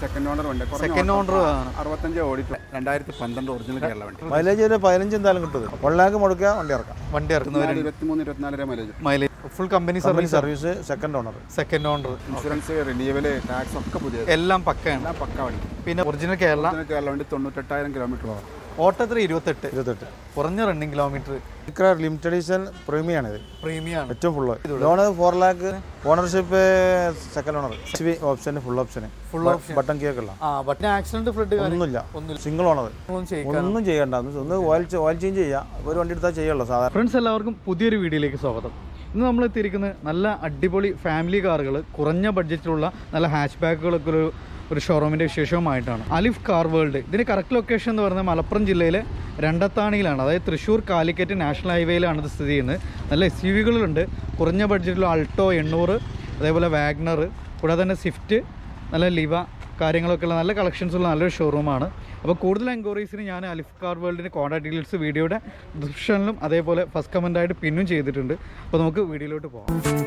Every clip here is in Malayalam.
സെക്കൻഡ് ഓണർ വണ്ടി. സെക്കൻഡ് ഓണർ 65 ഓടിട്ട് 2012 ഒറിജിനൽ കേരള വണ്ടി. മൈലേജ് ഒരു 15 എന്തായാലും കിട്ടും. 1 lakh മുടക്കുക വണ്ടി ഇറക്കാം. വണ്ടി ഇറക്കുന്നവർ 23-24 mileage. Full company service second owner. Insurance renewal tax ഒക്കെ പുതിയ എല്ലാം പക്കയാണ്. പക്ക വണ്ടി. പിന്നെ ഒറിജിനൽ കേരള വണ്ടി 98,000 കിലോമീറ്റർ പോകാം. ഓട്ടോ 28 കുറഞ്ഞ running kilometre. Limited edition premium ആണ്. പ്രീമിയം ഏറ്റവും full loan 4 lakh. Ownership second owner. Option full option button കേൾക്കല്ല. ബട്ടൺ ആക്സിഡന്റ് ഫ്ലഡ് ഒന്നുമില്ല. Single owner. ഒന്നും ചെയ്യണ്ട. ഒന്ന് ഓയിൽ ചേഞ്ച് ചെയ്യാം. ഒരു വണ്ടി എടുത്താൽ ചെയ്യുള്ളൂ സാധാരണ. ഫ്രണ്ട്സ് എല്ലാവർക്കും പുതിയൊരു വീഡിയോയിലേക്ക് സ്വാഗതം. ഇന്ന് നമ്മൾ എത്തിയിരിക്കുന്നത് നല്ല അടിപൊളി ഫാമിലി കാറുകൾ, കുറഞ്ഞ ബഡ്ജറ്റിലുള്ള നല്ല ഹാച്ച് ബാക്കുകളൊക്കെ ഒരു ഷോറൂമിൻ്റെ വിശേഷവുമായിട്ടാണ്. Alif car world. ഇതിന് കറക്റ്റ് ലൊക്കേഷൻ എന്ന് പറയുന്നത് മലപ്പുറം ജില്ലയിലെ രണ്ടത്താണിയിലാണ്. അതായത് തൃശ്ശൂർ കാലിക്കറ്റ് നാഷണൽ ഹൈവേയിലാണ് ഇത് സ്ഥിതി ചെയ്യുന്നത്. നല്ല SUV-കളുണ്ട്. കുറഞ്ഞ ബഡ്ജറ്റിലുള്ള അൾട്ടോ 800, അതേപോലെ വാഗ്നർ, കൂടാതെ തന്നെ സ്വിഫ്റ്റ്, നല്ല ലിവ കാര്യങ്ങളൊക്കെ ഉള്ള നല്ല കളക്ഷൻസ് ഉള്ള നല്ലൊരു ഷോറൂമാണ്. അപ്പോൾ കൂടുതൽ എൻക്വയറീസിന് ഞാൻ അലിഫ് കാർ വേൾഡിൻ്റെ കോൺടാക്ട് ഡീറ്റെയിൽസ് വീഡിയോയുടെ ഡിസ്ക്രിപ്ഷനിലും അതേപോലെ ഫസ്റ്റ് കമൻറ്റായിട്ട് പിന്നും ചെയ്തിട്ടുണ്ട്. അപ്പോൾ നമുക്ക് വീഡിയോയിലോട്ട് പോകാം.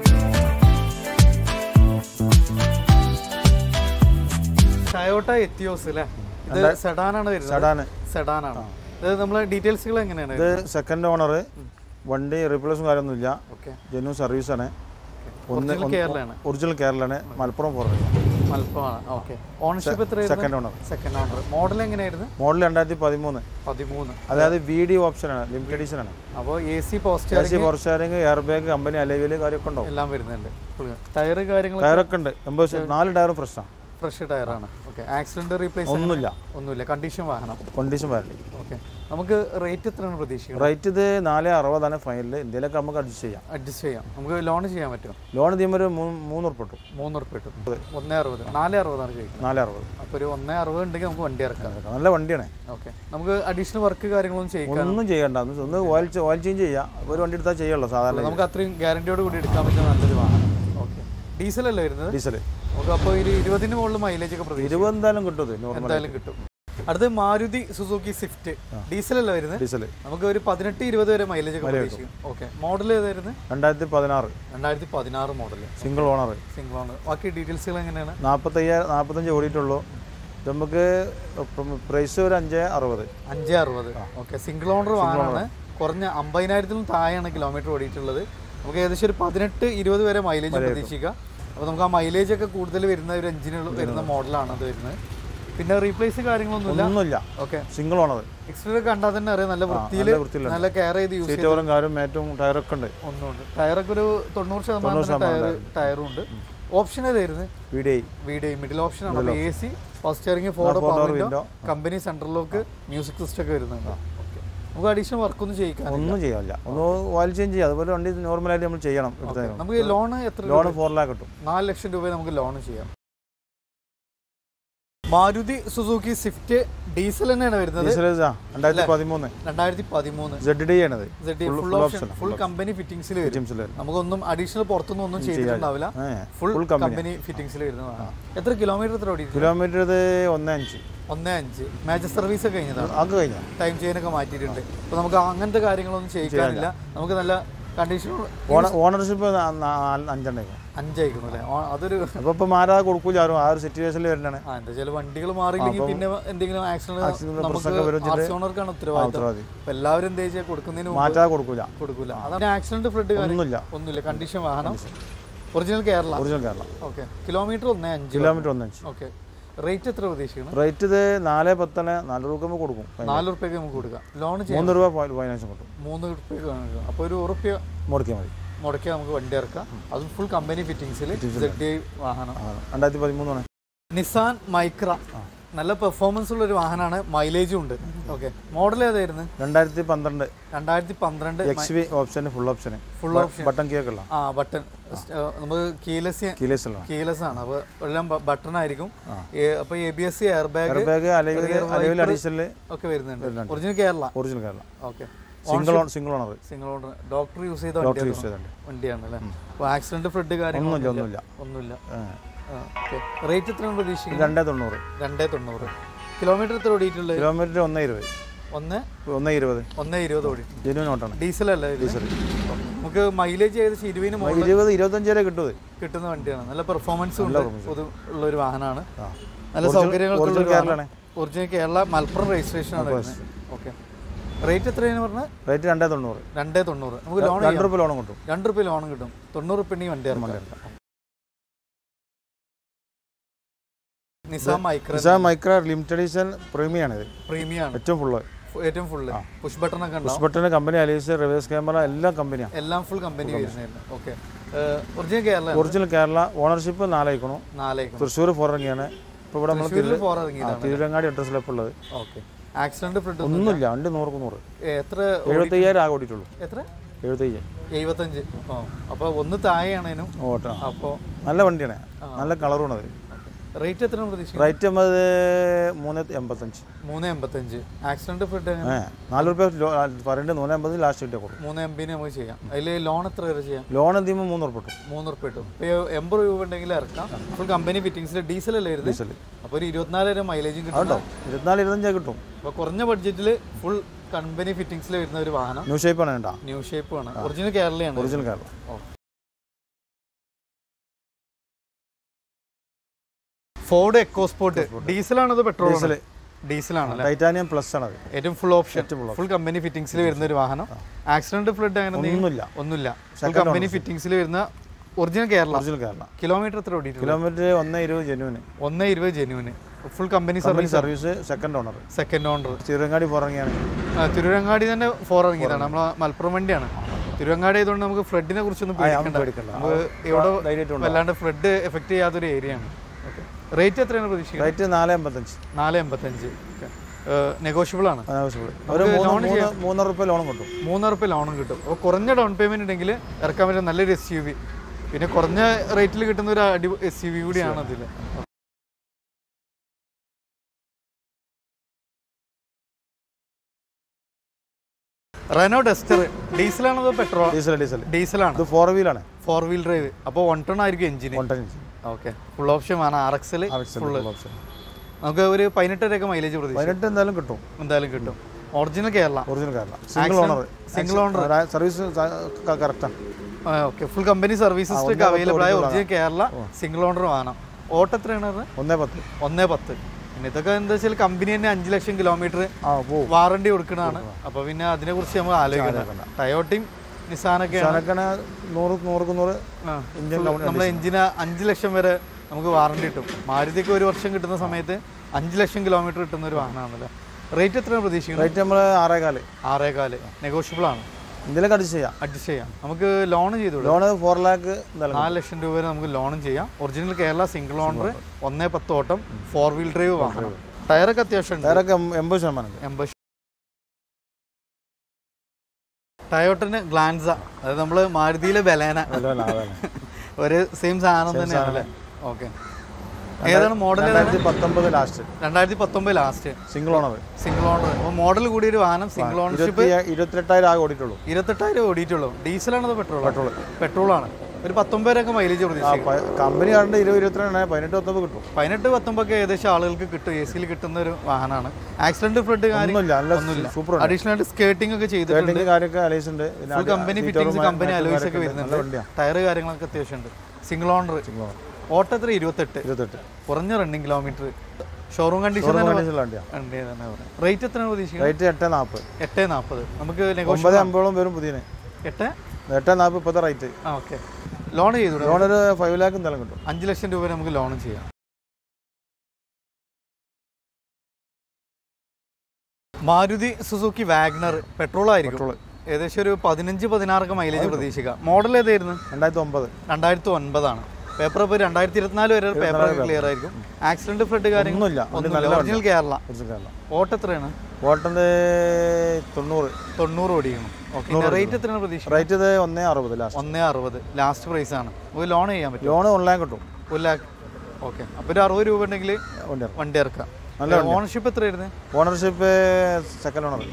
ടയോട്ട എത്തിയോസ് അല്ലേ? ഇത് സെഡാനാണ് വരുന്നത്. സെഡാനാണ്. ഇത് നമ്മളെ ഡീറ്റെയിൽസുകൾ എങ്ങനെയാണ്? ഇത് സെക്കൻഡ് ഓണർ വണ്ടി, റീപ്ലേസും കാര്യമൊന്നുമില്ല. ജെന്യൂൻ സർവീസാണ്. ഒറിജിനൽ കേരളയാണ്. മലപ്പുറം മലപ്പുറമാണ്. ഓക്കെ. ഓണർഷിപ്പ് എത്രയായിരുന്നു? Second owner. Second owner. Model എങ്ങനെയായിരുന്നു? മോഡൽ 2013. അതായത് VD ഓപ്ഷനാണ്. ലിമിറ്റഡ് എഡിഷൻ ആണ്. അപ്പോൾ AC post steering, air bag, company അലവില് കാര്യമൊക്കെ ഉണ്ടാവും. എല്ലാം വരുന്നുണ്ട്. ടയർ ടയറൊക്കെ ഉണ്ട്. 4 ടയറും ഫ്രഷാണ്. ഫ്രഷ് ടയറാണ്. ഓക്കെ. ആക്സിഡന്റ് റീപ്ലേസ് ഒന്നുമില്ല. കണ്ടീഷൻ വാഹനം. ഓക്കെ. നമുക്ക് റേറ്റ് എത്രയാണ് പ്രതീക്ഷിക്കുന്നത്? റേറ്റ് ഇത് 460 ഫൈനൽ. ഇന്ത്യയിലൊക്കെ നമുക്ക് അഡ്ജസ്റ്റ് ചെയ്യാം. നമുക്ക് ലോൺ ചെയ്യാൻ പറ്റും. ലോൺ ചെയ്യുമ്പോൾ ഒരു 3 ഉറുപ്പിക കിട്ടും. 160. 460 ചോദിക്കുന്നത്. 460. അപ്പോൾ ഒരു 160 ഉണ്ടെങ്കിൽ നമുക്ക് വണ്ടി ഇറക്കാം. നല്ല വണ്ടിയാണ്. ഓക്കെ. നമുക്ക് അഡീഷണൽ വർക്ക് കാര്യങ്ങളൊന്നും ഒന്നും ചെയ്യണ്ട. ഒന്ന് ഓയിൽ ചേഞ്ച് ചെയ്യാം. ഒരു വണ്ടി എടുത്താൽ ചെയ്യുള്ളൂ സാധാരണ. നമുക്ക് അത്രയും ഗ്യാരണ്ടിയോട് കൂടി എടുക്കാൻ പറ്റുന്ന നല്ലൊരു വാഹനം. ഓക്കെ. ഡീസൽ അല്ലേ വരുന്നത്? ഡീസൽ. നമുക്ക് അപ്പോൾ ഒരു 20-ന് മുകളിൽ മൈലേജ് ഒക്കെ 20 എന്തായാലും കിട്ടും. എന്തായാലും കിട്ടും. അടുത്ത് മാരുതി സുസുക്കി സ്വിഫ്റ്റ്. ഡീസൽ അല്ലേ വരുന്നത്? ഡീസൽ. നമുക്ക് ഒരു 18-20 വരെ മൈലേജ് ഒക്കെ പ്രതീക്ഷിക്കും. ഓക്കെ. മോഡൽ ഏതായിരുന്നു? 2016 മോഡൽ. Single owner. ബാക്കി ഡീറ്റെയിൽസുകൾ എങ്ങനെയാണ്? 45 ഓടിയിട്ടുള്ളൂ. നമുക്ക് പ്രൈസ് ഒരു 560. ഓക്കെ. സിംഗിൾ ഓണർ വാഹനമാണ്. കുറഞ്ഞ 50,000-ലും താഴെയാണ് കിലോമീറ്റർ ഓടിയിട്ടുള്ളത്. നമുക്ക് ഏകദേശം ഒരു 18-20 വരെ മൈലേജ് പ്രതീക്ഷിക്കാം. അപ്പോൾ നമുക്ക് ആ മൈലേജ് ഒക്കെ കൂടുതൽ വരുന്ന ഒരു എഞ്ചിനുകൾ വരുന്ന മോഡലാണ് അത് വരുന്നത്. പിന്നെ റീപ്ലേസ് കാര്യങ്ങളൊന്നുമില്ല. ഓക്കെ. Single owner. എക്സ്റ്റീരിയർ കണ്ടാൽ തന്നെ അറിയാം നല്ല വൃത്തിയിൽ നല്ല കെയർ ചെയ്ത് യൂസ് ചെയ്യും. ടയറൊക്കെ ഉണ്ട്. ഒന്നുണ്ട്. ടയറൊക്കെ ഒരു 90% ടയറും ഉണ്ട്. ഓപ്ഷൻ ഏതായിരുന്നു? VDI മിഡിൽ ഓപ്ഷൻ ആണ്. AC, power steering, power window, company central lock, music system ഒക്കെ വരുന്നുണ്ട്. നമുക്ക് അഡീഷണൽ വർക്ക് ഒന്നും ചെയ്യാനില്ല. ഒന്ന് ഓയിൽ ചേഞ്ച് ചെയ്യാം. അതുപോലെ വണ്ടി നോർമലായിട്ട് നമ്മൾ ചെയ്യണം. നമുക്ക് ലോൺ എത്ര? ലോൺ 4 lakh കിട്ടും. 4 ലക്ഷം രൂപ നമുക്ക് ലോൺ ചെയ്യാം. മാരുതി സുസുക്കി സ്വിഫ്റ്റ് ഡീസൽ തന്നെയാണ് വരുന്നത്. 2013 ZD ആണത്. ഫുൾ കമ്പനി ഫിറ്റിംഗ്സിൽ വരും. നമുക്കൊന്നും അഡീഷണൽ പുറത്തൊന്നും ഒന്നും ചെയ്തിട്ടുണ്ടാവില്ല. ഫുൾ കമ്പനി ഫിറ്റിംഗ്സിൽ വരുന്നതാണ്. എത്ര കിലോമീറ്റർ ഓടി? കിലോമീറ്റർ 1.5. മേജർ സർവീസ് ഒക്കെ കഴിഞ്ഞതാണ്. ടൈം ചെയിനൊക്കെ മാറ്റിയിട്ടുണ്ട്. അപ്പോൾ നമുക്ക് അങ്ങനത്തെ കാര്യങ്ങളൊന്നും ചെയ്യിക്കാനില്ല. നമുക്ക് നല്ല കണ്ടീഷൻ. ഓണർഷിപ്പ് 5 ആയിക്കണം അല്ലേ? അതൊരു ഇപ്പൊ മാറാതെ കൊടുക്കൂല. ആ ഒരു സിറ്റുവേഷനിൽ വരുന്നതാണ്. എന്താ ചില വണ്ടികൾ മാറിയില്ലെങ്കിൽ പിന്നെ എന്തെങ്കിലും ആക്സിഡന്റ് ഓണർക്കാണ് ഉത്തരവാദിത്തം. എല്ലാവരും എന്താ വെച്ചാൽ കൊടുക്കുന്നതിന് മാറ്റാതെ കൊടുക്കൂല. അതാണ് ആക്സിഡന്റ് ഫ്ലഡ് ഒന്നുമില്ല. കണ്ടീഷൻ വാഹനം. Original Kerala. Okay. Kilometre 1.5. Okay. Rate എത്ര പ്രതീക്ഷിക്കണം? റേറ്റ് ഇത് 410. 4 രൂപ കൊടുക്കും. 4 രൂപയ്ക്ക് നമുക്ക് കൊടുക്കാം. ലോൺ 3 രൂപ ഫൈനാൻസ് കിട്ടും. 3 രൂപയ്ക്ക്. അപ്പോൾ ഒരു ഉറുപ്പ്യ മുടക്കിയാൽ നമുക്ക് വണ്ടി ഇറക്കാം. അതും ഫുൾ കമ്പനി ഫിറ്റിംഗ്സിൽ. ZD വാഹനം. 2013 നിസാൻ മൈക്ര. നല്ല പെർഫോമൻസ് ഉള്ള ഒരു വാഹനമാണ്. മൈലേജും ഉണ്ട്. ഓക്കെ. മോഡൽ ഏതായിരുന്നു? 2012 XV option. Full option. Button കേൾക്കല്ല. ബട്ടൺ. നമുക്ക് കീലെസ് ആണ്. അപ്പോൾ എല്ലാം ബട്ടൺ ആയിരിക്കും. അപ്പോൾ ABS, എയർ ബാഗ് ഒക്കെ വരുന്നുണ്ട്. Original Kerala. Okay. Single owner. Doctor use ചെയ്ത വണ്ടിയാണ് അല്ലേ? അപ്പോൾ ആക്സിഡന്റ് ഫ്ലഡ് കാര്യങ്ങളൊന്നുമില്ല. റേറ്റ് എത്ര പ്രതീക്ഷിക്കുന്നത്? 290. കിലോമീറ്റർ എത്ര ഓടിയിട്ടുള്ളത്? കിലോമീറ്റർ 120 ഓടിയിട്ടുണ്ട്. ഡീസൽ അല്ലേ? നമുക്ക് മൈലേജ് ഏകദേശം 20-25 വരെ കിട്ടുന്ന വണ്ടിയാണ്. നല്ല പെർഫോമൻസ് ഉള്ള ഒരു വാഹനമാണ്. നല്ല സൗകര്യങ്ങളൊക്കെ കേരളമാണ്. ഒറിജിനൽ കേരള മലപ്പുറം രജിസ്ട്രേഷൻ ആണ്. ഓക്കെ. റേറ്റ് എത്രയാണ് പറഞ്ഞത്? റേറ്റ് 290. 290. നമുക്ക് ലോൺ 2 രൂപ ലോണും കിട്ടും. 2 രൂപ ലോണും കിട്ടും. 90 റുപ്യ വണ്ടി ഇറക്കാം. Nissan Micra limited edition premium ആണ്. ഇത് പ്രീമിയം ആണ്. ഏറ്റവും ഫുള്ള് പുഷ് ബട്ടൺ ഒക്കെ ഉണ്ടാവും. Push button company alloys reverse camera എല്ലാം കമ്പനിയാണ്. എല്ലാം ഫുൾ കമ്പനി വരുന്നതായിരുന്നു. ഓക്കെ. ഒറിജിനൽ കേരള ഓണർഷിപ്പ് 4 ആയിക്കണു. തൃശ്ശൂർ ഫോറിറങ്ങിയാണ്. ഇപ്പോൾ ഇവിടെ നമ്മൾ തിരുവരങ്ങാടി അഡ്രസ്സിലാണ് ഉള്ളത്. ഓക്കെ. ആക്സിഡന്റ് ഒന്നുമില്ല. വണ്ടി 100 എത്ര 75,000 ആകെ ഓടിയിട്ടുള്ളൂ. എത്ര? 75. അപ്പോൾ ഒന്ന് താഴെയാണേനും ഓട്ടോ. അപ്പോൾ നല്ല വണ്ടിയാണ്. നല്ല കളറുമാണ് അത്. റേറ്റ് എത്ര പ്രതീക്ഷിക്കും? റേറ്റ് 385. 385. ആക്സിഡന്റ് ഫുഡ് 4 രൂപ പറയുന്നത് 380 ലാസ്റ്റ് കിട്ടിയ കൊടുക്കും. 380 നമുക്ക് ചെയ്യാം. അതിൽ ലോൺ എത്ര വരെ ചെയ്യാം? ലോൺ എന്തെങ്കിലും 3 രൂപ കിട്ടും. 3 രൂപ കിട്ടും. ഇപ്പോൾ 80 രൂപ ഉണ്ടെങ്കിൽ ഇറക്കാം. ഫുൾ കമ്പനി ഫിറ്റിംഗ്സിൽ ഡീസൽ അല്ലേ വരുന്നത്? ഡീസൽ. അപ്പോൾ ഒരു 24,000 മൈലേജും കിട്ടും. 24-25 കിട്ടും. അപ്പോൾ കുറഞ്ഞ ബഡ്ജറ്റിൽ ഫുൾ കമ്പനി ഫിറ്റിംഗ്സിൽ വരുന്ന ഒരു വാഹനം. ന്യൂ ഷേപ്പ് ആണ്. ന്യൂ ഷേപ്പ് ആണ്. ഒറിജിനൽ കേരളയാണ്. ഒറിജിനൽ കേരള. ഫോർഡ് എക്കോസ്പോർട്ട് ഡീസലാണത്? പെട്രോൾ? ഡീസലാണ്. ടൈറ്റാനിയം പ്ലസ് ആണ്. ഏറ്റവും ഫുൾ ഓപ്ഷൻ. ഫുൾ കമ്പനി ഫിറ്റിംഗ്സിൽ വരുന്ന ഒരു വാഹനം. ആക്സിഡന്റ് ഫ്ലഡ് അങ്ങനെ ഒന്നുമില്ല. ഫുൾ കമ്പനി ഫിറ്റിംഗ്സിൽ വരുന്ന ഒറിജിനൽ കേരള. കിലോമീറ്റർ എത്ര ഓടിയിട്ട്? Kilometre 120 genuine. 120 genuine. Full company service. Second owner. Tirurangadi ഫോറിറങ്ങിയാണ്. തിരുവരങ്ങാടി തന്നെ ഫോറിറങ്ങിയതാണ്. നമ്മളെ മലപ്പുറം വണ്ടിയാണ്. തിരുവങ്ങാടി ആയതുകൊണ്ട് നമുക്ക് ഫ്ലഡിനെ കുറിച്ചൊന്നും പേടിക്കണ്ട. ഇവിടെ വല്ലാണ്ട് ഫ്ലഡ് എഫക്ട് ചെയ്യാത്തൊരു ഏരിയ ആണ്. റേറ്റ് എത്രയാണ് പ്രതീക്ഷിക്കുന്നത്? റേറ്റ് 485. നെഗോഷ്യബിൾ ആണ്. 3 രൂപ ലോണും കിട്ടും. 3 രൂപ ലോണും കിട്ടും. അപ്പോൾ കുറഞ്ഞ ഡൗൺ പേയ്മെന്റ് ഉണ്ടെങ്കിൽ ഇറക്കാൻ പറ്റുന്ന നല്ലൊരു SUV. പിന്നെ കുറഞ്ഞ റേറ്റിൽ കിട്ടുന്ന ഒരു SUV കൂടിയാണ് അതിൽ. റെനോ ഡസ്റ്റർ ഡീസലാണോ അതോ പെട്രോൾ? ഡീസലാണ്. 4 വീലാണ്. 4 വീൽ ഡ്രൈവ്. അപ്പോൾ 1 ടൺ ആയിരിക്കും എഞ്ചിന്. ഓക്കെ. ഫുൾ ഓപ്ഷൻ ആണ്. RX full option. നമുക്ക് ഒരു 18 വരെയൊക്കെ മൈലേജ് പ്രതീക്ഷിക്കാം. 18 എന്തായാലും കിട്ടും. Original Kerala. Single owner. Service കറക്റ്റാണ്. ഓക്കെ. ഫുൾ കമ്പനി സർവീസസ് ഒക്കെ അവൈലബിൾ ആയ ഒറിജിനൽ കേരള സിംഗിൾ ഓണർ വാഹനം. ഓട്ടോ എത്രയാണ്? 110. പിന്നെ ഇതൊക്കെ എന്താ വെച്ചാൽ കമ്പനി തന്നെ 5 ലക്ഷം കിലോമീറ്റർ വാറണ്ടി കൊടുക്കുന്നതാണ്. അപ്പോൾ പിന്നെ അതിനെ കുറിച്ച് നമ്മൾ ആലോചിക്കണം. ടയോട്ടയും നിസാനൊക്കെയാണ്. നമ്മളെ എഞ്ചിന് 5 ലക്ഷം വരെ നമുക്ക് വാറണ്ടി കിട്ടും. മാരുതിക്ക് 1 വർഷം കിട്ടുന്ന സമയത്ത് 5 ലക്ഷം കിലോമീറ്റർ കിട്ടുന്ന ഒരു വാഹനമാണല്ലോ. റേറ്റ് എത്രയാണ് പ്രതീക്ഷിക്കുന്നത്? റേറ്റ് നമ്മൾ 6.4. നെഗോഷ്യബിൾ ആണ്. ഇതിലൊക്കെ അഡ്ജസ്റ്റ് ചെയ്യാം. നമുക്ക് ലോൺ ചെയ്തു. ലോൺ 4 lakh 4 ലക്ഷം രൂപ വരെ നമുക്ക് ലോണും ചെയ്യാം. ഒറിജിനൽ കേരള സിംഗിൾ ഓണർ 110 ഓട്ടം 4 വീൽ ഡ്രൈവ് വാഹനം. ടയറൊക്കെ അത്യാവശ്യം 80%. ടയോട്ടന് ഗ്ലാൻസ, അതായത് നമ്മൾ മാരുതിയിലെ ബലേന ഒരു സെയിം സാധനം തന്നെയാണല്ലേ. ഓക്കെ. ഏതാണ് മോഡൽ? 2019 ലാസ്റ്റ്. Single owner. അപ്പോൾ മോഡൽ കൂടിയ ഒരു വാഹനം. Single ownership. 28,000 ആകെ ഓടിയിട്ടുള്ളൂ. 28,000 ഡീസലാണോ പെട്രോളാണ്. ഒരു 19 വരെയൊക്കെ മൈലേജ് പ്രതീക്ഷിക്കും. കമ്പനി കണ്ട് 20-22 18-19 കിട്ടും. 18-19 ഏകദേശം ആളുകൾക്ക് കിട്ടും. AC കിട്ടുന്ന ഒരു വാഹനമാണ്. ആക്സിഡന്റ് ഫ്ലഡ് ഒന്നുമില്ല. അഡീഷണൽ ആയിട്ട് സ്കേർട്ടിംഗ് ഒക്കെ ചെയ്തിട്ടുണ്ട്. കമ്പനി ഫിറ്റിംഗ്സ്, കമ്പനി അലോയ്സ് ഒക്കെ വരുന്നുണ്ട്. ടയർ കാര്യങ്ങളൊക്കെ അത്യാവശ്യം ഉണ്ട്. Single owner. ഓട്ടോ എത്ര? 28. കുറഞ്ഞ running kilometre. Showroom condition. Rate എത്രയാണ് പ്രതീക്ഷിക്കുന്നത്? റേറ്റ് 840. നമുക്ക് 950 വരും. പുതിയ 840 ഇപ്പോഴത്തെ റേറ്റ്. ഓക്കെ. ലോൺ ചെയ്തു. ലോൺ ഒരു 5 lakh എന്തായാലും കിട്ടും. 5 ലക്ഷം രൂപ നമുക്ക് ലോണും ചെയ്യാം. മാരുതി സുസുക്കി വാഗ്നർ പെട്രോൾ ആയിരിക്കും. ഏകദേശം ഒരു 15-16 മൈലേജ് പ്രതീക്ഷിക്കാം. മോഡൽ ഏതായിരുന്നു? 2009 ആണ്. പേപ്പർ ഇപ്പോൾ 2024 വരെ പേപ്പർ ക്ലിയർ ആയിരിക്കും. ആക്സിഡന്റ് ഫ്ലഡ് കാര്യങ്ങളൊന്നുമില്ല. ഒറിജിനൽ കേരള. ഓട്ടോ എത്രയാണ്? ഓട്ടന്റെ 90 ഓടിക്കണം. ഓക്കെ. റേറ്റ് എത്രയാണ് പ്രതീക്ഷ? റേറ്റ് 160 ലാസ്റ്റ് പ്രൈസ് ആണ്. ഒരു ലോൺ ചെയ്യാൻ പറ്റും. ലോൺ 1 lakh കിട്ടും. 1 lakh. ഓക്കെ. അപ്പോൾ ഒരു 60 രൂപ ഉണ്ടെങ്കിൽ വണ്ടി ഇറക്കാം. ഓണർഷിപ്പ് എത്രയായിരുന്നു? Ownership second owner.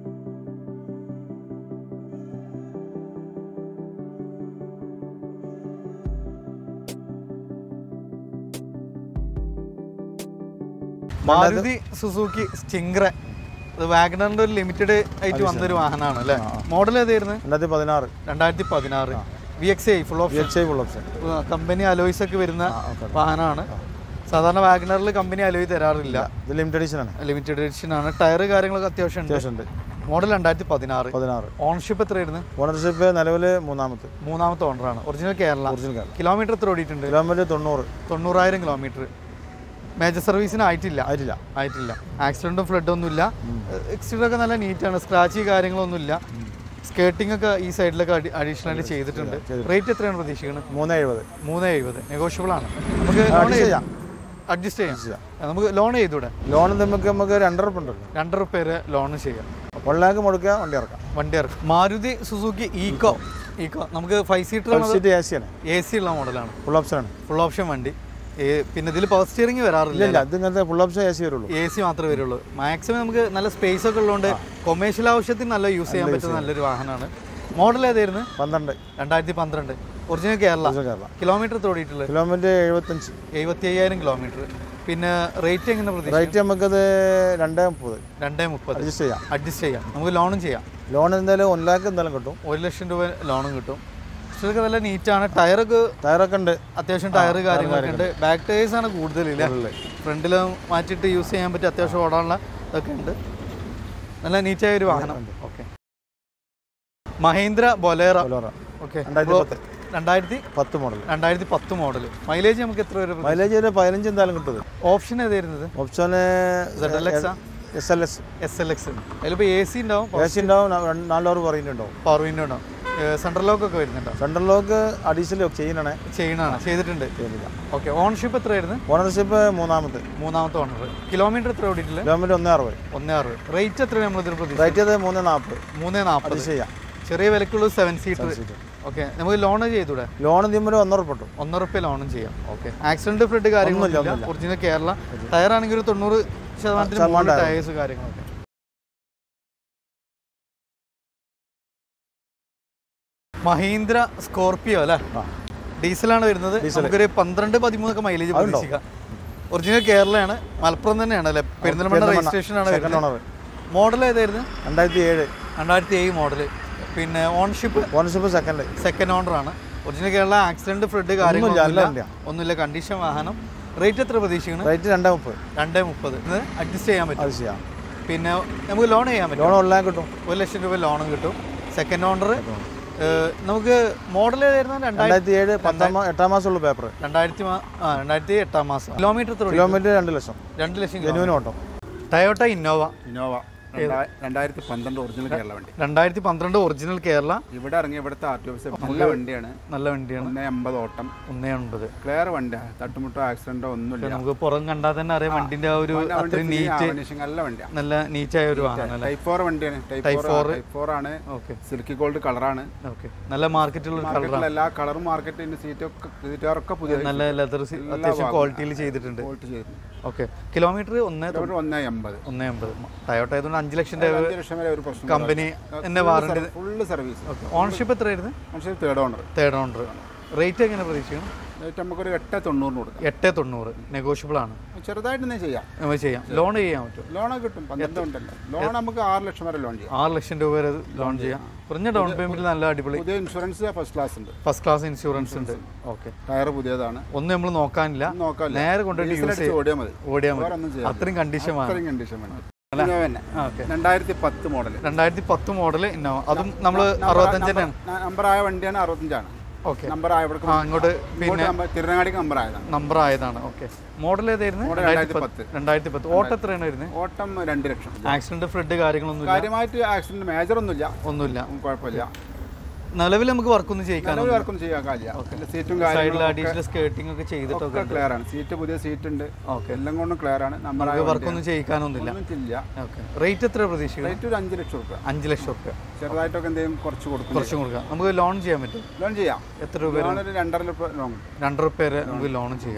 Maruti Suzuki Stingray വാഗണറിന്റെ ഒരു ലിമിറ്റഡ് ആയിട്ട് വന്നൊരു വാഹനമാണ് അല്ലേ. മോഡൽ ഏതായിരുന്നു? 2016. VXI full option. Company alloys ഒക്കെ വരുന്ന വാഹനമാണ്. സാധാരണ വാഗണറിൽ കമ്പനി അലോയ് തരാറില്ല. ഇത് ലിമിറ്റഡ് എഡിഷൻ ആണ്. ലിമിറ്റഡ് എഡിഷൻ ആണ്. ടയർ കാര്യങ്ങളൊക്കെ അത്യാവശ്യം ഉണ്ട്. മോഡൽ 2016. ഓണർഷിപ്പ് എത്രയായിരുന്നു? ഓണർഷിപ്പ് നിലവിൽ മൂന്നാമത്തെ ഓണറാണ്. ഒറിജിനൽ കേരള. കിലോമീറ്റർ എത്ര ഓടിയിട്ടുണ്ട്? Kilometre 90,000 kilometre. മേജർ സർവീസിന് ആയിട്ടില്ല. ആക്സിഡന്റും ഫ്ലഡും ഒന്നുമില്ല. എക്സിഡൻ്റ് നല്ല നീറ്റാണ്. സ്ക്രാച്ച് കാര്യങ്ങളൊന്നുമില്ല. സ്കേർട്ടിംഗ് ഒക്കെ ഈ സൈഡിലൊക്കെ അഡീഷണലി ചെയ്തിട്ടുണ്ട്. റേറ്റ് എത്രയാണ് പ്രതീക്ഷിക്കുന്നത്? 370. നെഗോഷ്യബിൾ ആണ്. നമുക്ക് അഡ്ജസ്റ്റ് ചെയ്യാം. നമുക്ക് ലോൺ ചെയ്തൂടെ? ലോൺ നമുക്ക് 2 ലോൺ ചെയ്യാം. 1 lakh മുടക്കുക, വണ്ടി ഇറക്കാം. മാരുതി സുസുക്കി ഈക്കോ നമുക്ക് 5 സീറ്റർ AC ഉള്ള മോഡലാണ്. ഫുൾ ഓപ്ഷൻ വണ്ടി. പിന്നെ ഇതിൽ പവർ സ്റ്റിയറിംഗ് വരാറില്ല. ഫുൾ ഓപ്ഷൻ AC മാത്രമേ വരുള്ളൂ. മാക്സിമം നമുക്ക് നല്ല സ്പേസ് ഒക്കെ ഉള്ളതുകൊണ്ട് കൊമേഴ്ഷ്യൽ ആവശ്യത്തിന് നല്ല യൂസ് ചെയ്യാൻ പറ്റുന്ന നല്ലൊരു വാഹനമാണ്. മോഡൽ ഏതായിരുന്നു? 2012. ഒറിജിനൽ കേരള. കിലോമീറ്റർ തോടിയിട്ടുള്ളത്? Kilometre 75,000 kilometre. പിന്നെ റേറ്റ് എങ്ങനെ പ്രതീക്ഷിക്കും? റേറ്റ് നമുക്കത് 230. അഡ്ജസ്റ്റ് ചെയ്യാം. നമുക്ക് ലോണും ചെയ്യാം. ലോൺ എന്തായാലും 1 lakh എന്തായാലും കിട്ടും. 1 ലക്ഷം രൂപ ലോണും കിട്ടും. ഇതൊക്കെ നല്ല നീറ്റാണ്. ടയറൊക്കെ ഉണ്ട്. അത്യാവശ്യം ടയർ കാര്യങ്ങളൊക്കെ ഉണ്ട്. ബാക്ക് ടയേഴ്സ് ആണ് കൂടുതലില്ല. ഫ്രണ്ടിൽ മാറ്റിയിട്ട് യൂസ് ചെയ്യാൻ പറ്റും. അത്യാവശ്യം ഓടാനുള്ള ഇതൊക്കെ ഉണ്ട്. നല്ല നീറ്റായ ഒരു വാഹനം. Okay. Mahindra Bolero. Okay. 2010 model. Mileage നമുക്ക് എത്ര വരും? മൈലേജ് 15 എന്തായാലും കിട്ടും. ഓപ്ഷൻ ഏതായിരുന്നത്? Option SLX. അതിലിപ്പോൾ AC ഉണ്ടാവും. 4 hour പവർ വിൻഡോ ഉണ്ടാവും. സെൻട്രൽ ലോക്ക് ഒക്കെ വരുന്നുണ്ടോ? സെൻട്രൽ ലോക്ക് അഡീഷണൽ ചെയ്തിട്ടുണ്ട്. ഓക്കെ. ഓണർഷിപ്പ് എത്രയായിരുന്നു? ഓണർഷിപ്പ് മൂന്നാമത്തെ ഓണർ. കിലോമീറ്റർ എത്ര ഓടിയിട്ടില്ല? കിലോമീറ്റർ 160. റേറ്റ് എത്ര നമ്മൾ ഇതിൽ പ്രതീക്ഷിച്ചത്? റേറ്റ് 340. ചെറിയ വിലക്കുള്ള 7 സീറ്റർ. ഓക്കെ. നമുക്ക് ലോൺ ചെയ്തൂടെ? ലോൺ ₹100 ലോണും ചെയ്യാം. ഓക്കെ. ആക്സിഡന്റ് ഫ്ലഡ് കാര്യങ്ങളൊന്നുമില്ല. ഒറിജിനൽ കേരള. ടയർ ആണെങ്കിൽ ഒരു 90% ടയേഴ്സ് കാര്യങ്ങളൊക്കെ. മഹീന്ദ്ര സ്കോർപിയോ അല്ലേ? ഡീസലാണ് വരുന്നത്. നമുക്കൊരു 12-13 ഒക്കെ മൈലേജ് പ്രതീക്ഷിക്കാം. ഒറിജിനൽ കേരളയാണ്. മലപ്പുറം തന്നെയാണ് അല്ലേ? പെരിന്തൽമണ്ണ രജിസ്ട്രേഷൻ ആണ് വരുന്നത്. മോഡൽ ഏതായിരുന്നു? 2007 മോഡൽ. പിന്നെ ഓണർഷിപ്പ് സെക്കൻഡ് ഓണർ ആണ്. ഒറിജിനൽ കേരള. ആക്സിഡന്റ് ഫ്ലഡ് കാര്യങ്ങളൊന്നുമില്ല. കണ്ടീഷൻ വാഹനം. റേറ്റ് എത്ര പ്രതീക്ഷിക്കണം? റേറ്റ് 230. അഡ്ജസ്റ്റ് ചെയ്യാൻ പറ്റും. പിന്നെ നമുക്ക് ലോൺ ചെയ്യാൻ പറ്റും. 1 ലക്ഷം രൂപ ലോണും കിട്ടും. Second owner. നമുക്ക് മോഡൽ ഏതായിരുന്നു? 2007. 8 മാസമുള്ള പേപ്പർ. 2008 മാസം. Kilometre 2 lakh. Genuine odo. Toyota Innova. 2012 original Kerala വണ്ടി. 2012 ഒറിജിനൽ കേരള. ഇവിടെ ഇറങ്ങിയ ഇവിടുത്തെ RTO നല്ല വണ്ടിയാണ്. 180 ഓട്ടം. 180. ക്ലിയർ വണ്ടിയാണ്. തട്ടുമുട്ടോ ആക്സിഡന്റോ ഒന്നുമില്ല. നമുക്ക് പുറം കണ്ടാൽ തന്നെ അറിയാം വണ്ടിന്റെ ആ ഒരു അത്രയും നീറ്റ്. നല്ല വണ്ടിയാണ്. നല്ല നീറ്റായ ഒരു വാഹനം. ടൈപ്പ് 4 വണ്ടിയാണ്. ടൈപ്പ് 4 ആണ്. സിൽക്കി ഗോൾഡ് കളറാണ്. നല്ല മാർക്കറ്റുള്ള എല്ലാ കളറും മാർക്കറ്റിന്റെ സീറ്റൊക്കെ പുതിയ നല്ല ലെതർ അത്യാവശ്യം ക്വാളിറ്റിയിൽ ചെയ്തിട്ടുണ്ട്. ഓക്കെ. കിലോമീറ്റർ 180. ടയോട്ട ആയതുകൊണ്ട് 5 ലക്ഷം രൂപ കമ്പനി എന്നെ വാറണ്ടി. Full service. ഓണർഷിപ്പ് എത്രയായിരുന്നു? Third owner. റേറ്റ് എങ്ങനെ പ്രതീക്ഷിക്കണം? നമുക്കൊരു 890 കൊടുക്കാം. 890. നെഗോഷ്യബിൾ ആണ്. ചെറുതായിട്ട് ചെയ്യാം. ലോൺ ചെയ്യാൻ പറ്റും. ലോണൊക്കെ കിട്ടും. 12 ഉണ്ടല്ലോ. ലോൺ നമുക്ക് 6 ലക്ഷം വരെ ലോൺ ചെയ്യാം. 6 ലക്ഷം രൂപ വരെ ലോൺ ചെയ്യാം. കുറഞ്ഞ ഡൗൺ പേയ്മെന്റ്. നല്ല അടിപൊളി. പുതിയ ഇൻഷുറൻസ് ഫസ്റ്റ് ക്ലാസ് ഇൻഷുറൻസ് ഉണ്ട്. ഓക്കെ. ടയർ പുതിയതാണ്. ഒന്നും നമ്മൾ നോക്കാനില്ല. നേരെ കൊണ്ടുപോയി ഓടിയാൽ മതി. അത്രയും കണ്ടീഷൻ വേണം. 2010 മോഡൽ ഇന്നോവ. അതും നമ്മൾ 65 നമ്പറായ വണ്ടിയാണ്. 65 ഓക്കെ. അങ്ങോട്ട് പിന്നെ നമ്പർ ആയതാണ്. ഓക്കെ. മോഡൽ ഏതായിരുന്നു? 2010. ഓട്ടം എത്രയാണ് വരുന്നത്? ഓട്ടം 2 ലക്ഷം. ആക്സിഡന്റ് ഫ്ലഡ് കാര്യങ്ങളൊന്നും കാര്യമായിട്ട് ആക്സിഡന്റ് മേജർ ഒന്നുമില്ല. കുഴപ്പമില്ല. നിലവിൽ നമുക്ക് വർക്കൊന്നും ചെയ്യാൻ സൈഡിൽ അഡീഷണൽ സ്കേർട്ടിംഗ് ഒക്കെ ചെയ്തിട്ടൊക്കെ ക്ലിയർ ആണ്. സീറ്റ് പുതിയ സീറ്റ് ഉണ്ട്. എല്ലാം കൊണ്ടും ക്ലിയർ ആണ്. വർക്കൊന്നും ചെയ്യിക്കാനൊന്നുമില്ല. റേറ്റ് എത്ര പ്രതീക്ഷിക്കും? റേറ്റ് ഒരു 5 ലക്ഷം രൂപ. 5 ലക്ഷം രൂപ. ചെറുതായിട്ടൊക്കെ എന്തെങ്കിലും കുറച്ച് കൊടുക്കാം. നമുക്ക് ലോൺ ചെയ്യാൻ പറ്റും. ലോൺ ചെയ്യാം. എത്ര രൂപ? 2.5 രൂപ ലോൺ. 2 രൂപ വരെ നമുക്ക് ലോണും ചെയ്യാം.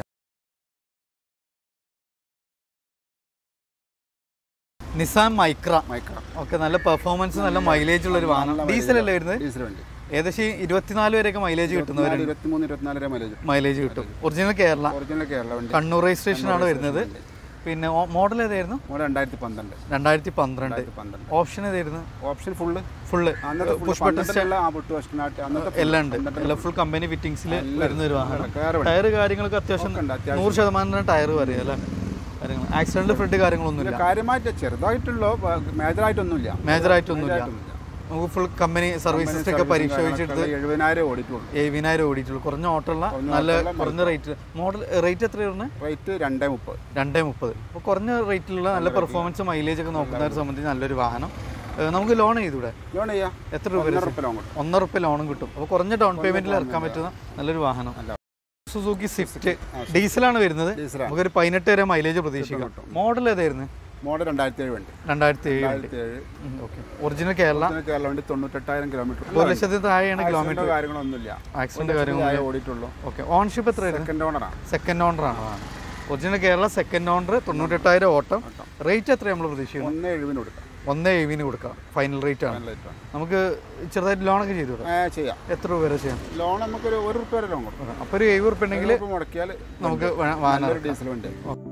Nissan Micra. ഓക്കെ. നല്ല പെർഫോമൻസ്, നല്ല മൈലേജ് ഉള്ള ഒരു വാഹനം. ഡീസൽ അല്ലേ വരുന്നത്? ഡീസൽ വണ്ടി. ഏകദേശം 24 വരെയൊക്കെ മൈലേജ് കിട്ടുന്നവരുണ്ട്. 23-24 വരെ മൈലേജ് കിട്ടും. ഒറിജിനൽ കേരള. വണ്ടി. കണ്ണൂർ രജിസ്ട്രേഷൻ ആണ് വരുന്നത്. പിന്നെ മോഡൽ ഏതായിരുന്നു? മോഡൽ 2012. 2012. ഓപ്ഷൻ ഏതായിരുന്നു? ഓപ്ഷൻ ഫുള്ള് പുഷ് ബട്ടൺ എല്ലാം ഉണ്ട്. എല്ലാം ഫുൾ കമ്പനി ഫിറ്റിംഗ്സിൽ വരുന്ന ഒരു വാഹനം. ടയർ കാര്യങ്ങളൊക്കെ അത്യാവശ്യം 100% ടയർ പറയാം അല്ലേ? ആക്സിഡന്റ് ഫ്രണ്ട് കാര്യങ്ങളൊന്നുമില്ല, കാര്യമായിട്ട് ചെറുതായിട്ടുള്ളൂ, മേജറായിട്ടൊന്നുമില്ല. നമുക്ക് ഫുൾ കമ്പനി സർവീസസ് ഒക്കെ പരീക്ഷിച്ചെടുത്ത് 70,000 ഓടിയിട്ടുള്ളൂ. കുറഞ്ഞ ഓട്ടമുള്ള നല്ല കുറഞ്ഞ റേറ്റ്. മോഡൽ റേറ്റ് എത്ര വരുന്നത്? റേറ്റ് 230. അപ്പോൾ കുറഞ്ഞ റേറ്റിലുള്ള നല്ല പെർഫോമൻസ് മൈലേജ് ഒക്കെ നോക്കുന്നവരെ സംബന്ധിച്ച് നല്ലൊരു വാഹനം. നമുക്ക് ലോൺ ചെയ്തൂടെ? ലോൺ ചെയ്യാം. എത്ര രൂപ? 1,000 രൂപ ലോണും കിട്ടും. അപ്പോൾ കുറഞ്ഞ ഡൗൺ പേയ്മെന്റിൽ ഇറക്കാൻ പറ്റുന്ന നല്ലൊരു വാഹനം. സുസുക്കി സ്വിഫ്റ്റ് ഡീസലാണ് വരുന്നത്. നമുക്കൊരു 18 വരെ മൈലേജ് പ്രതീക്ഷിക്കാം. മോഡൽ ഏതായിരുന്നു? മോഡൽ 2007. ഓക്കെ. ഒറിജിനൽ കേരള വണ്ടി 98,000 കിലോമീറ്റർ. 1,00,000 താഴെയാണ് കിലോമീറ്റർ. കാര്യങ്ങളൊന്നുമില്ല, ആക്സിഡന്റ് കാര്യങ്ങളൊന്നും ഓടിയിട്ടുള്ളൂ. ഓക്കെ. ഓൺഷിപ്പ് എത്രയായിരുന്നു? സെക്കൻഡ് ഓണർ ആണ്. ഒറിജിനൽ കേരള സെക്കൻഡ് ഓണർ 98,000 ഓട്ടം. റേറ്റ് എത്ര നമ്മൾ പ്രതീക്ഷിക്കുന്നു? 1,70,000 കൊടുക്കാം. ഫൈനൽ റേറ്റ് ആണ്. നമുക്ക് ചെറുതായിട്ട് ലോണൊക്കെ ചെയ്തു ചെയ്യാം. എത്ര രൂപ വരെ ചെയ്യാം? ലോൺ നമുക്ക് ₹1 വരെ ലോൺ കൊടുക്കാം. അപ്പോൾ ഒരു 70 രൂപ ഉണ്ടെങ്കിൽ മുടക്കിയാൽ നമുക്ക് വാഹനം ഡീസൽ വണ്ടി.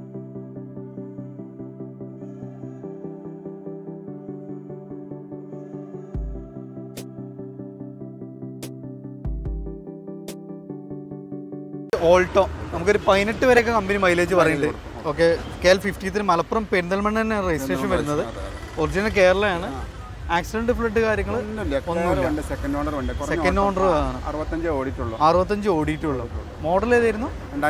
ഓൾട്ടോ നമുക്കൊരു 18 വരെയൊക്കെ കമ്പനി മൈലേജ് പറയുന്നുണ്ട്. ഓക്കെ. KL 53 മലപ്പുറം പെരിന്തൽമണ്ണ തന്നെ രജിസ്ട്രേഷൻ വരുന്നത്. ഒറിജിനൽ കേരളയാണ്. ആക്സിഡന്റ് ഫ്ലഡ് കാര്യങ്ങൾ ഒന്നുമില്ല. സെക്കൻഡ് ഓണർ ആണ്. 65 ഓടിയിട്ടുള്ളൂ. മോഡൽ ഏതായിരുന്നു?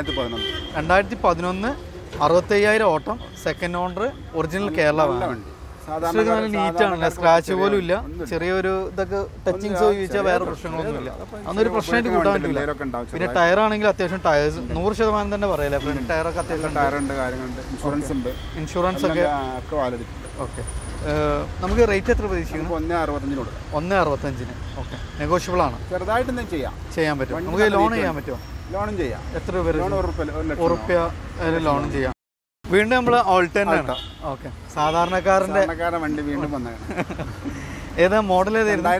2011. 65,000 ഓട്ടം. Second owner. Original Kerala neat ആണല്ലേ? സ്ക്രാച്ച് പോലും ഇല്ല. ചെറിയൊരു ഇതൊക്കെ ടച്ചിങ്സ് ചോദിച്ചാൽ വേറെ പ്രശ്നങ്ങളൊന്നുമില്ല. അന്നൊരു പ്രശ്നമായിട്ട് കൂട്ടാൻ പറ്റില്ല. പിന്നെ ടയർ ആണെങ്കിൽ അത്യാവശ്യം ടയേഴ്സ് 100% തന്നെ പറയല്ലേ? ഫ്രണ്ട് ടയറൊക്കെ അത്യാവശ്യം ഇൻഷുറൻസ് ഒക്കെ. ഓക്കെ. നമുക്ക് റേറ്റ് എത്ര പ്രതീക്ഷിക്കുന്നു? 1,65. ഓക്കെ. നെഗോഷ്യബിൾ ആണ്. ചെറുതായിട്ട് ചെയ്യാൻ പറ്റും. നമുക്ക് ലോൺ ചെയ്യാൻ പറ്റുമോ? ലോണും ചെയ്യാം. എത്ര രൂപ? ₹1 ലോണും ചെയ്യാം. വീണ്ടും നമ്മൾ ഓൾട്ടോയാണ്. ഓക്കെ. സാധാരണക്കാരൻ്റെ വണ്ടി വീണ്ടും വന്നത്. ഏതാ മോഡൽ?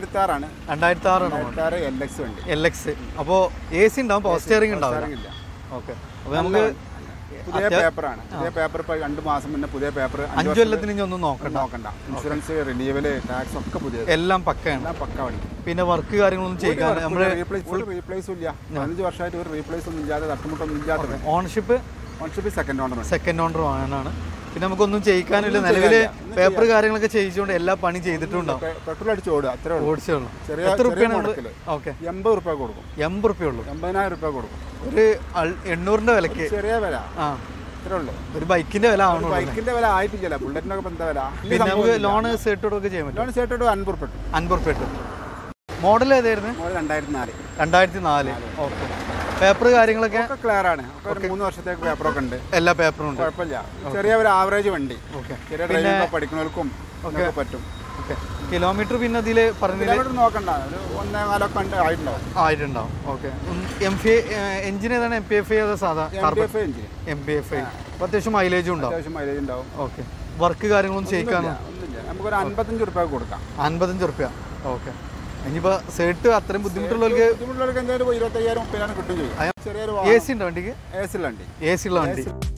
2006 LX. അപ്പോൾ AC ഉണ്ടാവും, പവർ സ്റ്റിയറിംഗ് ഉണ്ടാവും. ഓക്കെ. അപ്പോൾ നമുക്ക് പുതിയ പേപ്പറാണ്. പുതിയ പേപ്പർ ഇപ്പോൾ 2 മാസം മുന്നേ പുതിയ പേപ്പർ. 5 കൊല്ലത്തിന് ഇനി ഒന്നും നോക്കണ്ട. ഇൻഷുറൻസ്, റിന്യൂവൽ, ടാക്സ് ഒക്കെ പുതിയ, എല്ലാം പക്കയാണ്. പക്ക വണ്ടി. പിന്നെ വർക്ക് കാര്യങ്ങളൊന്നും ചെയ്യാൻ നമ്മൾ റീപ്ലേസും ഇല്ല. 15 വർഷമായിട്ട് ഒരു റീപ്ലേസ് ഒന്നും ഇല്ലാതെ, തട്ടുമുട്ടൊന്നും ഇല്ലാതെ. ഓൺഷിപ്പ് സെക്കൻഡ് ഓണർ വാഹനമാണ്. പിന്നെ നമുക്കൊന്നും ചെയ്യിക്കാനില്ല. നിലവിൽ പേപ്പർ കാര്യങ്ങളൊക്കെ ചെയ്യിച്ചുകൊണ്ട് എല്ലാ പണി ചെയ്തിട്ടുണ്ടാവും. പെട്രോൾ അടിച്ച് ഓടിച്ചോളൂ. എത്ര രൂപയാണ്? ഓക്കെ. 80 രൂപ കൊടുക്കും. 80 രൂപ ഉള്ളൂ. 80,000 രൂപ കൊടുക്കും. ഒരു 800 വിലക്ക്. ചെറിയ വില. ഇത്രേ ഉള്ളൂ. ഒരു ബൈക്കിന്റെ വില ആവണം. ബൈക്കിന്റെ വില ആയിട്ടില്ല. ബുള്ളറ്റിനൊക്കെ എന്താ വില? പിന്നെ നമുക്ക് ലോൺ സെറ്റ് ചെയ്യാൻ പറ്റും. ലോൺ സെറ്റ് 50 രൂപ. മോഡൽ ഏതായിരുന്നു? 2004. ഓക്കെ. പേപ്പർ കാര്യങ്ങളൊക്കെ ക്ലിയർ ആണ്. 3 വർഷത്തേക്ക് പേപ്പറൊക്കെ ഉണ്ട്. എല്ലാ പേപ്പറും ഉണ്ട്. കുഴപ്പമില്ല. ചെറിയ ഒരു ആവറേജ് വണ്ടി. ചെറിയ ഡ്രൈവിംഗ് പഠിക്കുന്നവർക്കും പറ്റും. കിലോമീറ്റർ പിന്നെ അതിൽ നോക്കണ്ട. 1.4 ആയിട്ടുണ്ടാവും. ഓക്കെ. എഞ്ചിൻ ഏതാണ്? MPFI അതോ സാധാ? MPFI. അത്യാവശ്യം മൈലേജും ഉണ്ടാവും. ഓക്കെ. വർക്ക് കാര്യങ്ങളൊന്നും ചെയ്യിക്കാനോ? നമുക്കൊരു 55 രൂപ കൊടുക്കാം. 55 രൂപ. ഓക്കെ. ഇനിയിപ്പോൾ സെറ്റ് അത്രയും ബുദ്ധിമുട്ടുള്ളവർക്ക് എന്തായാലും 25,000-30,000 കിട്ടും ചെയ്യും. AC ഉണ്ടോ വണ്ടിക്ക്? AC ഉള്ള വണ്ടി. AC ഉള്ള വണ്ടി.